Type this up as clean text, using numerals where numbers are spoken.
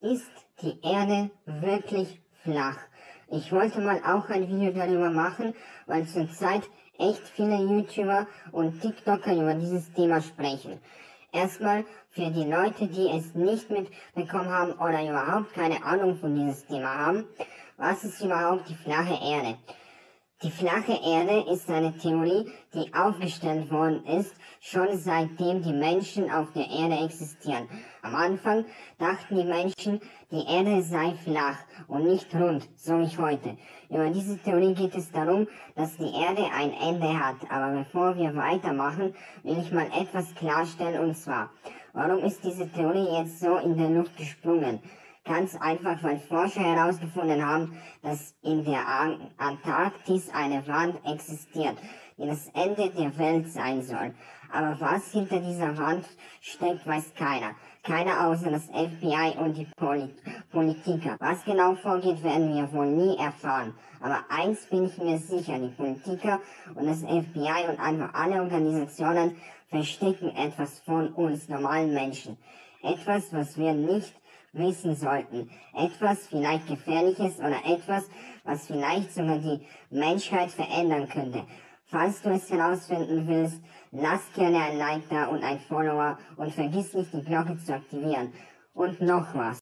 Ist die Erde wirklich flach? Ich wollte mal auch ein Video darüber machen, weil zurzeit echt viele YouTuber und TikToker über dieses Thema sprechen. Erstmal für die Leute, die es nicht mitbekommen haben oder überhaupt keine Ahnung von dieses Thema haben, was ist überhaupt die flache Erde? Die flache Erde ist eine Theorie, die aufgestellt worden ist, schon seitdem die Menschen auf der Erde existieren. Am Anfang dachten die Menschen, die Erde sei flach und nicht rund, so wie heute. Über diese Theorie geht es darum, dass die Erde ein Ende hat. Aber bevor wir weitermachen, will ich mal etwas klarstellen, und zwar, warum ist diese Theorie jetzt so in der Luft gesprungen? Ganz einfach, weil Forscher herausgefunden haben, dass in der Antarktis eine Wand existiert, die das Ende der Welt sein soll. Aber was hinter dieser Wand steckt, weiß keiner. Keiner außer das FBI und die Politiker. Was genau vorgeht, werden wir wohl nie erfahren. Aber eins bin ich mir sicher, die Politiker und das FBI und einfach alle Organisationen verstecken etwas von uns normalen Menschen. Etwas, was wir nicht wissen sollten. Etwas vielleicht Gefährliches oder etwas, was vielleicht sogar die Menschheit verändern könnte. Falls du es herausfinden willst, lass gerne ein Like da und ein Follower und vergiss nicht die Glocke zu aktivieren. Und noch was.